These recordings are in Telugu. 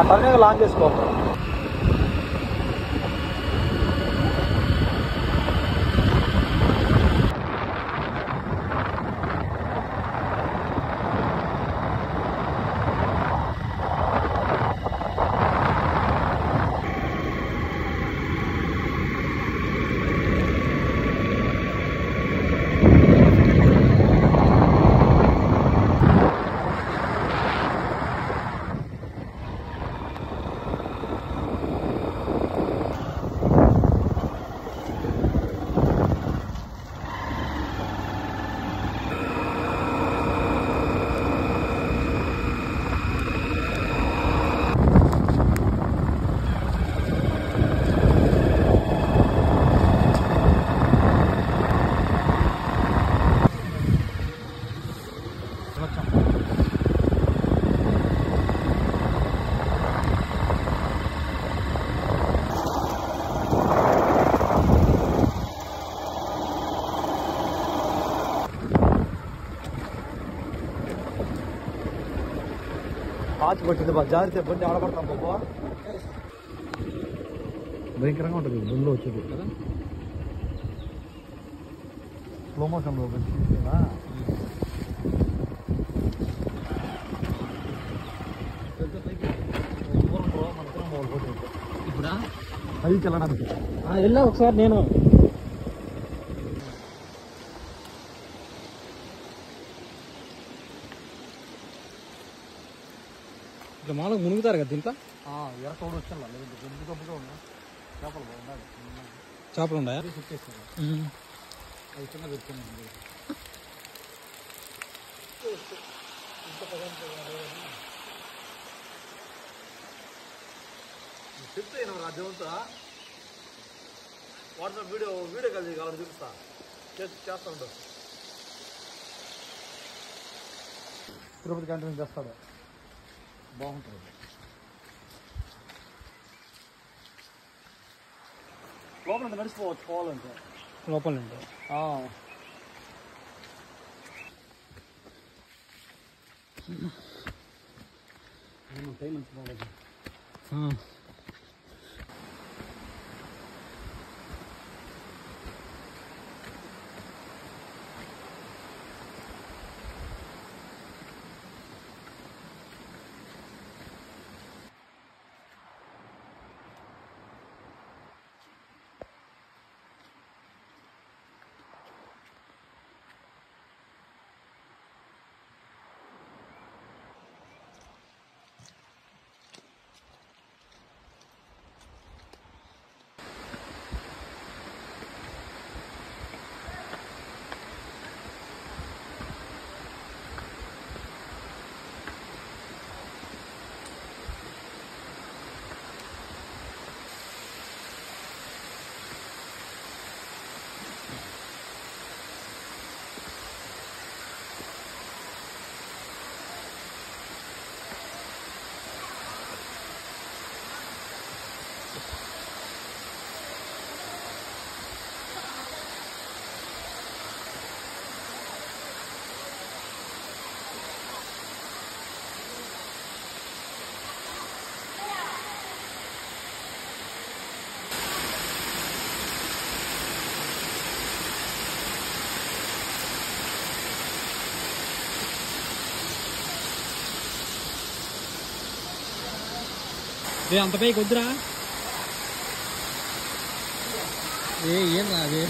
ఆ టర్నింగ్ లాంగ్ చేసుకో. ఆచి పట్టింది బా, జాగ్రత్త బండి ఆడపడతాం బాబా. భయంకరంగా ఉంటుంది బండిలో వచ్చేది కదా. స్లో మోషన్లో పెంచుకుంటున్నా ఇప్పుడా పైకి వెళ్ళడానికి వెళ్ళా ఒకసారి నేను. ఇట్లా మాలో మునుగుతారు కదా దీంట్లో. ఎర తోడు వచ్చాను గబ్బు గబ్బుగా ఉన్నా. చేపలు బాగుండాలి. చేపలు ఉన్నాయా? చుట్టేస్తాను అది చిన్న పెట్టుకున్నాను. చెప్తే రాజ్యమంతా వాట్సాప్ వీడియో కలిసి కావాలని చూపిస్తా. చేస్తా ఉంటాడు. తిరుపతి క్యాంటీన్ చేస్తాడు, బాగుంటుంది. లోపల నడిచిపోవచ్చు పోవాలంటే. లోపల నుండి టైం మంచి బాగుంది. అంత పైకి వద్దురా. ఏం రా అది.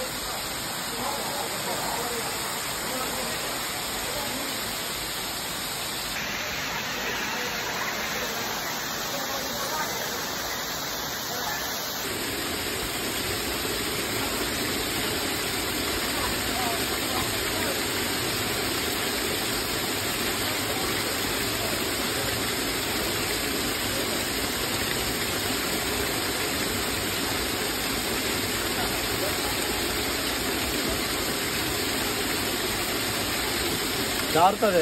జారుతుంది.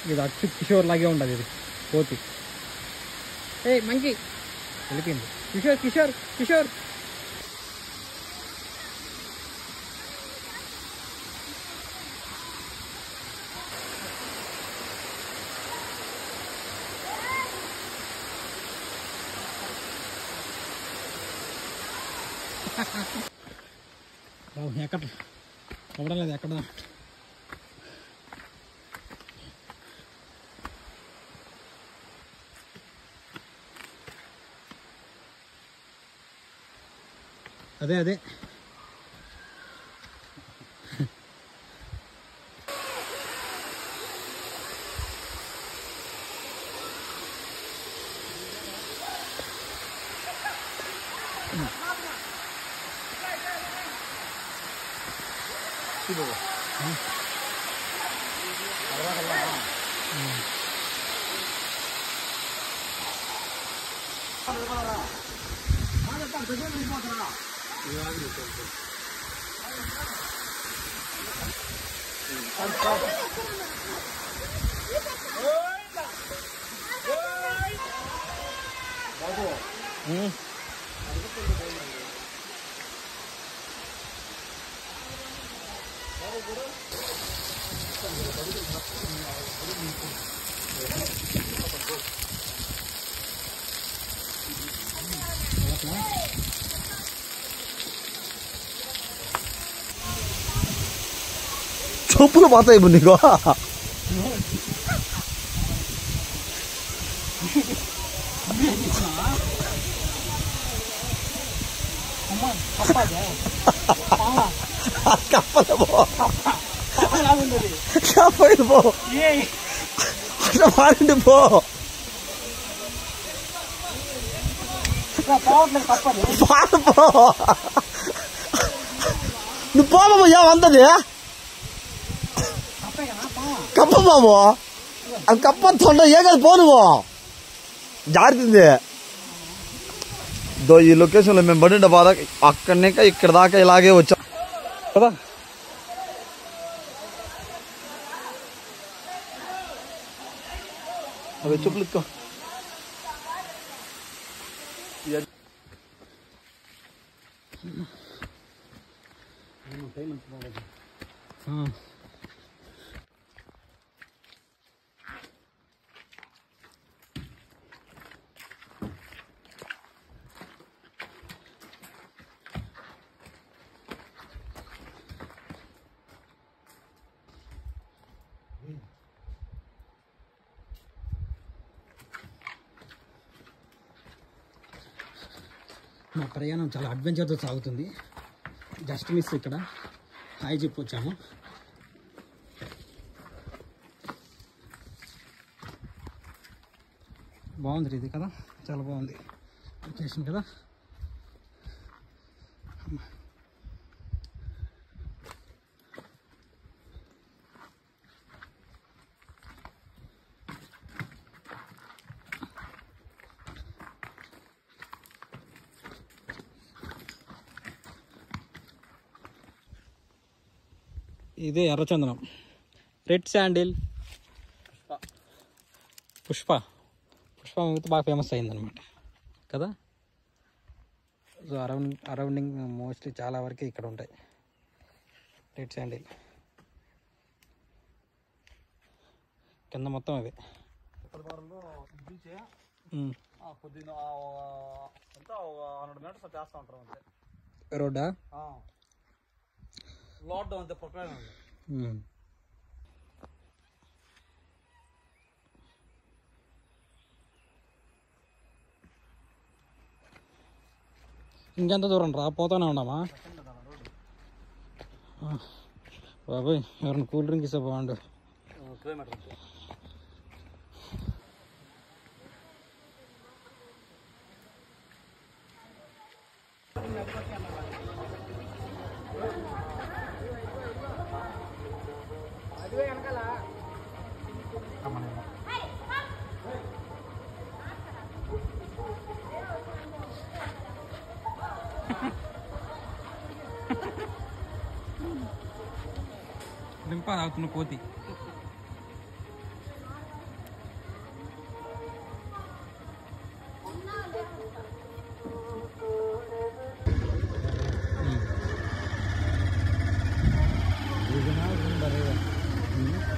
ఇది అచ్చు కిషోర్ లాగే ఉండదు ఇది కోతి. ఏ మంకీ వెళ్ళిపోయింది. కిషోర్ కిషోర్ కిషోర్. ఎక్కడ అవ్వడం లేదు ఎక్కడ. అదే అదే చెప్పులు పోతాయి ఇప్పుడు నీకు. కప్పలు పో కప్పలు పో మారిండి పో. పో నువ్వు పోమా ఏమంతది కప్ప బాబు. అది కప్ప తొండ ఏ కదా పో నువ్వు జారుతుంది. ఈ లొకేషన్లో మేము పడిన బాధ అక్కడి నుంచి ఇక్కడ దాకా ఇలాగే వచ్చాం కదా. అవి చెప్పులు ఇక్కో. మా ప్రయాణం చాలా అడ్వెంచర్తో సాగుతుంది. జస్ట్ మిస్ ఇక్కడ హాయ్ చెప్పొచ్చాము. బాగుంది ఇది కదా, చాలా బాగుంది లొకేషన్ కదా. ఇదే ఎర్రచందనం, రెడ్ శాండిల్, పుష్ప బాగా ఫేమస్ అయిందనమాట కదా. సో అరౌండింగ్ మోస్ట్లీ చాలా వరకు ఇక్కడ ఉంటాయి రెడ్ శాండిల్. కింద మొత్తం అవి కొద్దిగా 100 మీటర్స్ చేస్తూ ఉంటారు అంతే. రోడ్డా లోడ్ అంతే ప్రొక్లైన్. ఇంకెంత దూరం రా, పోతానే ఉన్నామా బాబాయ్. ఎవరైనా కూల్ డ్రింక్ ఇస్తే బాగుండు. కిలోమీటర్ లింపా తాగుతున్న కోతి. ఉమ్.